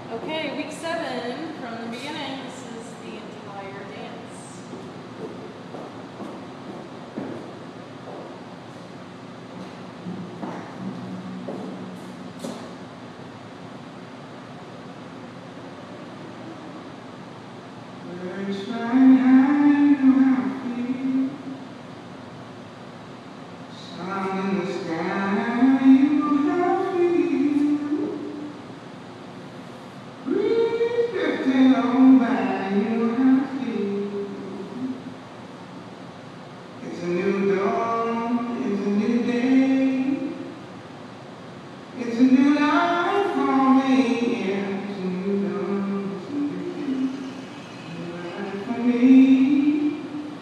Okay, week 7 from the beginning. This is the entire dance. It's my hand, how I feel. Sun in the sky, you how I feel. Breeze drifting on by, you how I feel. It's a new dawn, it's a new day. It's a new life for me, yeah. It's a new dawn, it's a new day. For me,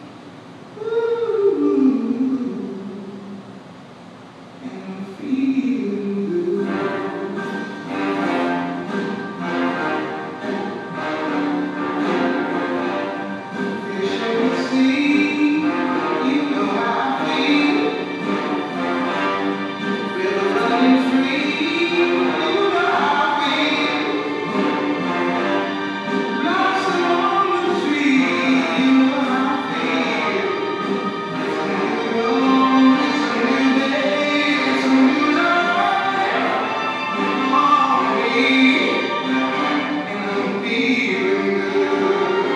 ooh, and I'm feeling good. Fish in the sea, you know how I feel. River running free, you know how I feel. Blossom on the tree, you know how I feel. It's a new day, it's a new life for me, and I'm feeling good.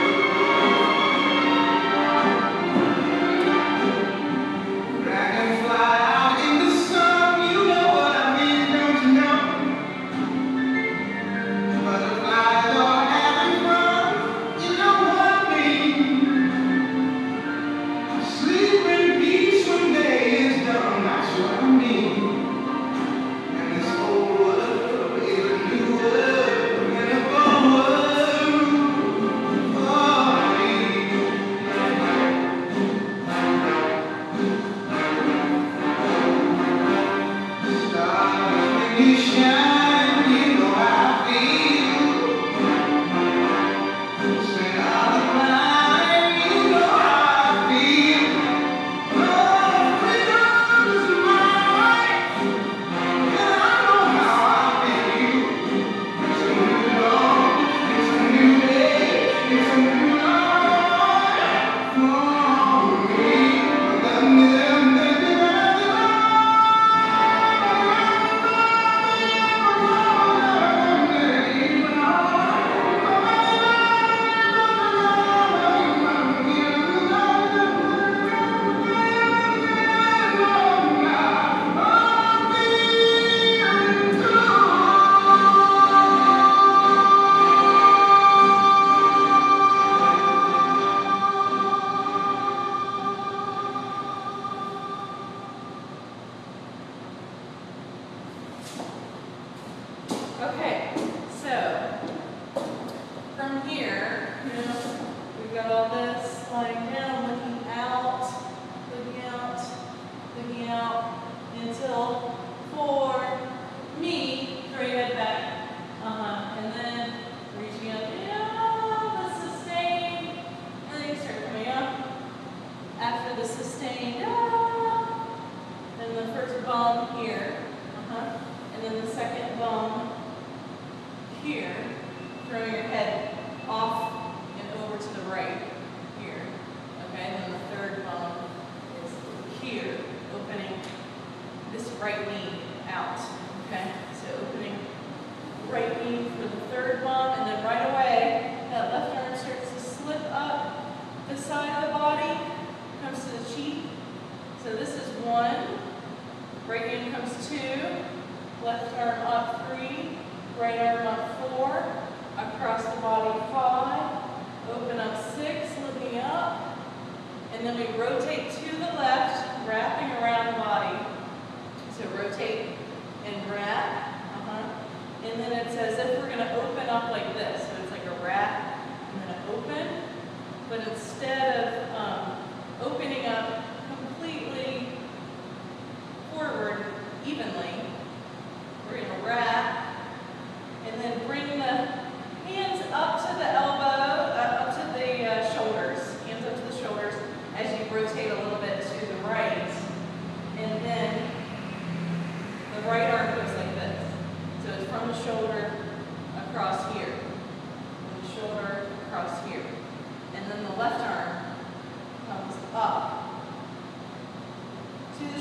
Dragonfly out in the sun, you know what I mean, don't you know? Butterflies are having fun, you know what I mean. Sleep in peace when day is done, that's what I mean. And this whole world is a new world, and a fun world for me. Stars, when you shine, you know how I feel. Sing out the line, you know how I feel. Oh, freedom is mine, and I know how I feel. It's a new dawn, it's a new day, it's a new life for me. Okay, so from here, we've got all this lying down, looking out, until for me, throw your head back, and then reaching up, the sustain, and then you start coming up. After the sustain, then the first bum here, and then the second bum here, throwing your head off and over to the right here, okay, and then the third bum is here, opening this right knee out, okay, so opening right knee for the third bum, and then right away, that left arm starts to slip up the side of the body, comes to the cheek, so this is 1, right hand comes 2, left arm up 3, right arm up 4, across the body 5, open up 6, looking up, and then we rotate to the left, wrapping around the body. So rotate and wrap, and then it's as if we're going to open up like this. So it's like a wrap and then an open, but instead of opening up completely forward evenly, we're going to wrap and then bring the hands up to the elbow, up to the shoulders, hands up to the shoulders as you rotate a little bit to the right. And then the right arm goes like this. So it's from the shoulder across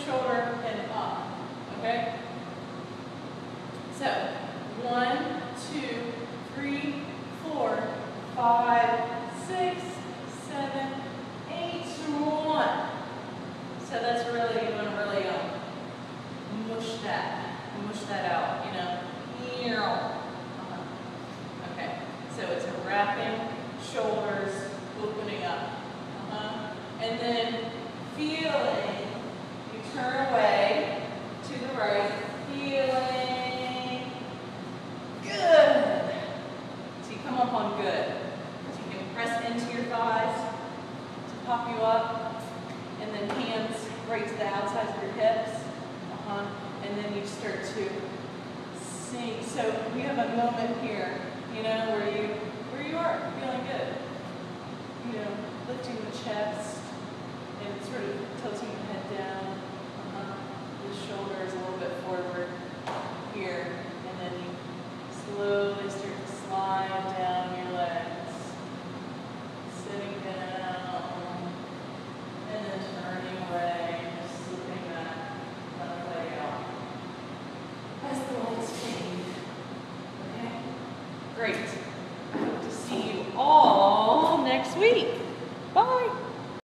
shoulder, and up. Okay? So, 1, 2, 3, 4, 5, 6, 7, 8, 1. So that's really, you want to really mush that out, you know. Okay, so it's a wrapping, shoulders, opening up. And then feeling, you turn away to the right, feeling good. So you come up on good. So you can press into your thighs to pop you up, and then hands right to the outsides of your hips. And then you start to sink. So we have a moment here, you know, where you are feeling good. You know, lifting the chest and sort of